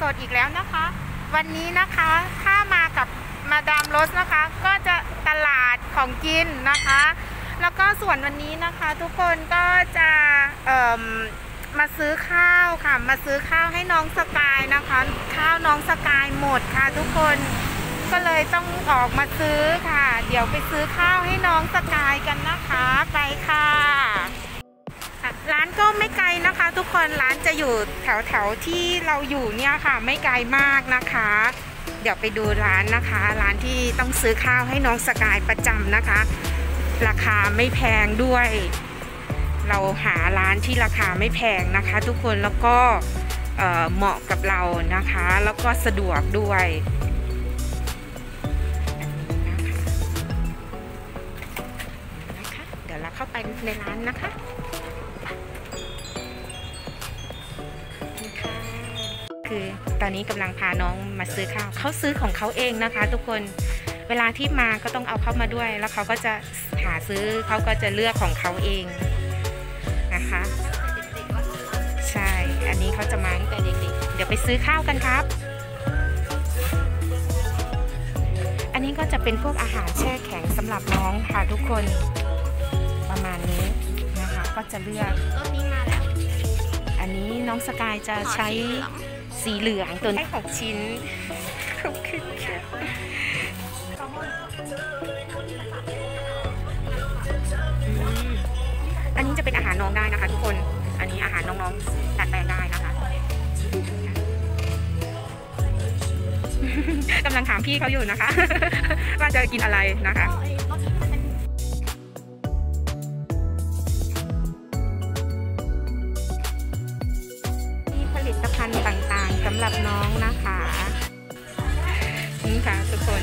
ดอีกแล้วนะคะวันนี้นะคะถ้ามากับมาดามโรสนะคะก็จะตลาดของกินนะคะแล้วก็ส่วนวันนี้นะคะทุกคนก็จะมาซื้อข้าวค่ะมาซื้อข้าวให้น้องสกายนะคะข้าวน้องสกายหมดค่ะทุกคนก็เลยต้องออกมาซื้อค่ะเดี๋ยวไปซื้อข้าวให้น้องสกายกันนะคะไปค่ะร้านก็ไม่ไกลนะคะทุกคนร้านจะอยู่แถวที่เราอยู่เนี่ยค่ะไม่ไกลมากนะคะเดี๋ยวไปดูร้านนะคะร้านที่ต้องซื้อข้าวให้น้องสกายประจำนะคะราคาไม่แพงด้วยเราหาร้านที่ราคาไม่แพงนะคะทุกคนแล้วก็เหมาะกับเรานะคะแล้วก็สะดวกด้วยเดี๋ยวเราเข้าไปในร้านนะคะคือตอนนี้กำลังพาน้องมาซื้อข้าวเขาซื้อของเขาเองนะคะทุกคนเวลาที่มาก็ต้องเอาเข้ามาด้วยแล้วเขาก็จะหาซื้อเขาก็จะเลือกของเขาเองนะคะใช่อันนี้เขาจะมาตั้งแต่เด็กๆเดี๋ยวไปซื้อข้าวกันครับอันนี้ก็จะเป็นพวกอาหารแช่แข็งสำหรับน้องค่ะทุกคนประมาณนี้นะคะก็จะเลือกรถนี้มาแล้วอันนี้น้องสกายจะใช้สีเหลืองตัวนี้6 ชิ้นขอบคุณค่ะอันนี้จะเป็นอาหารน้องได้นะคะทุกคนอันนี้อาหารน้องๆดัดแปลงได้นะคะกำลังถามพี่เขาอยู่นะคะว่าจะกินอะไรนะคะมีผลิตภัณฑ์ต่างๆสำหรับน้องนะคะนี่ค่ะทุกคน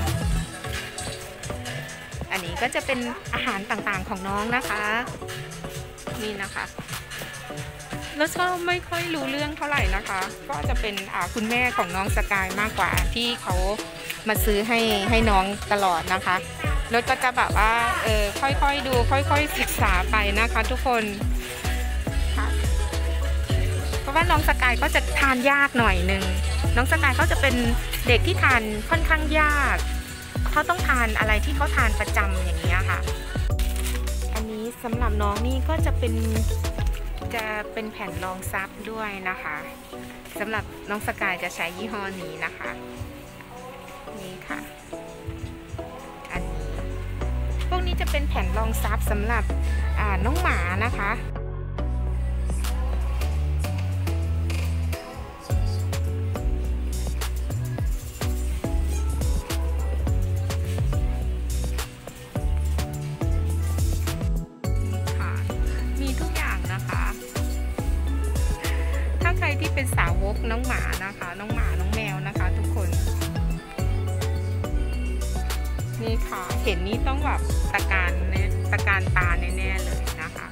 อันนี้ก็จะเป็นอาหารต่างๆของน้องนะคะนี่นะคะแล้วก็ไม่ค่อยรู้เรื่องเท่าไหร่นะคะก็จะเป็นคุณแม่ของน้องสกายมากกว่าที่เขามาซื้อให้น้องตลอดนะคะแล้วก็จะแบบว่าค่อยๆดูค่อยๆศึกษาไปนะคะทุกคนค่ะเพราะว่าน้องสกายก็จะทานยากหน่อยนึงน้องสกายเขาจะเป็นเด็กที่ทานค่อนข้างยากเขาต้องทานอะไรที่เขาทานประจำอย่างนี้ค่ะอันนี้สำหรับน้องนี่ก็จะเป็นแผ่นรองซับด้วยนะคะสำหรับน้องสกายจะใช้ยี่ห้อนี้นะคะนี่ค่ะอันนี้พวกนี้จะเป็นแผ่นรองซับสำหรับน้องหมานะคะใครที่เป็นสาวกน้องหมานะคะน้องหมาน้องแมวนะคะทุกคนนี่ค่ะเห็นนี่ต้องแบบตะการตาแน่ๆเลยนะคะ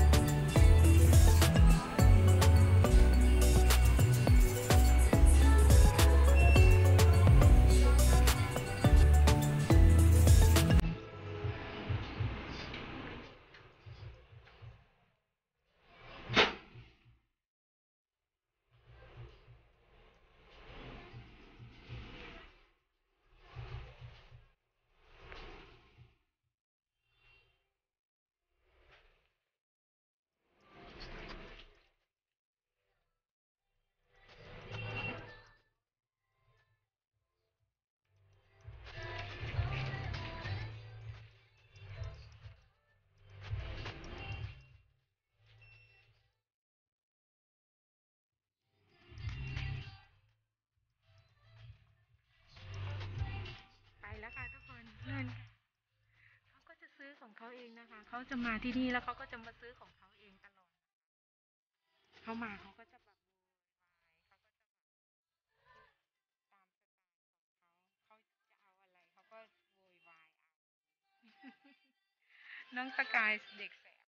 แล้วค่ะทุกคนเงินเขาก็จะซื้อของเขาเองนะคะเขาจะมาที่นี่แล้วเขาก็จะมาซื้อของเขาเองตลอดเขามาเขาก็จะแบบเขาจะเอาอะไรเขาก็โวยวายน้องสกายเด็กแสบ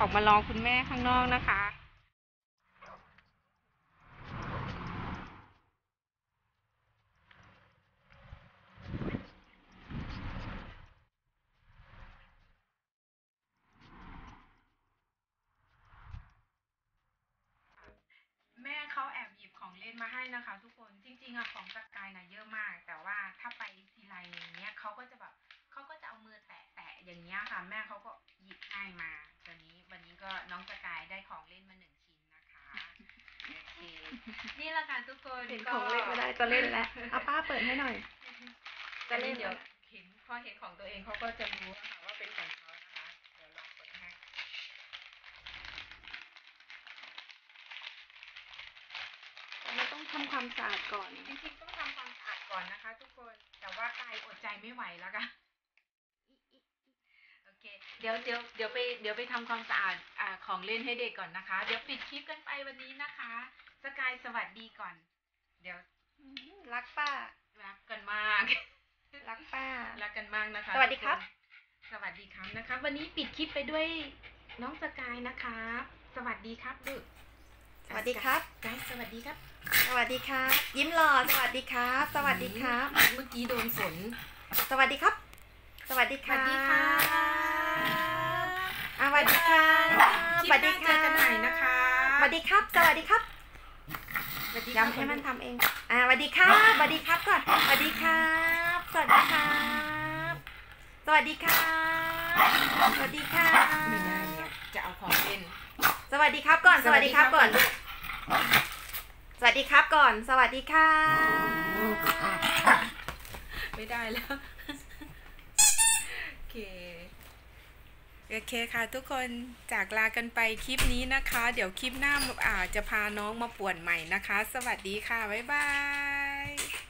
ออกมารอคุณแม่ข้างนอกนะคะแม่เขาแอบหยิบของเล่นมาให้นะคะทุกคนจริงๆอะของสกายน่ะเยอะมากแต่ว่าถ้าไปทีไรอย่างเงี้ยเขาก็จะแบบเขาก็จะเอามือแตะอย่างเงี้ยค่ะแม่เขาก็หยิบให้มาวันนี้ก็น้องสกายได้ของเล่นมา1 ชิ้นนะคะโอเคนี่แหละค่ะทุกคนเห็นของเล่นไม่ได้จะเล่นแล้วเอาป้าเปิดให้หน่อยจะเล่นเดี๋ยวพอเห็นของตัวเองเขาก็จะรู้ค่ะว่าเป็นของเขานะคะเดี๋ยวลองเปิดให้เราต้องทำความสะอาดก่อนจริงๆต้องทำความสะอาดก่อนนะคะทุกคนแต่ว่ากายอดใจไม่ไหวแล้วค่ะโอเคเดี๋ยวไปทำความสะอาดของเล่นให้เด็กก่อนนะคะเดี๋ยวปิดคลิปกันไปวันนี้นะคะสกายสวัสดีก่อนเดี๋ยวรักป้ารักกันมากรักป้ารักกันมากนะคะสวัสดีครับสวัสดีครับนะคะวันนี้ปิดคลิปไปด้วยน้องสกายนะคะสวัสดีครับลูกสวัสดีครับกายสวัสดีครับสวัสดีครับยิ้มหล่อสวัสดีครับสวัสดีครับเมื่อกี้โดนฝนสวัสดีครับสวัสดีครับสวัสดีครับสวัสดีครับสวัสดีค่ะกันใหม่นะคะสวัสดีครับสวัสดีครับย้ำให้มันทำเองสวัสดีครับสวัสดีครับก่อนสวัสดีครับสวัสดีครับสวัสดีครับสวัสดีครับไม่ได้เนี่ยจะเอาของเล่นสวัสดีครับก่อนสวัสดีครับก่อนสวัสดีครับก่อนสวัสดีครับไม่ได้แล้วโอเคค่ะทุกคนจากลากันไปคลิปนี้นะคะเดี๋ยวคลิปหน้าจะพาน้องมาป่วนใหม่นะคะสวัสดีค่ะบ๊ายบาย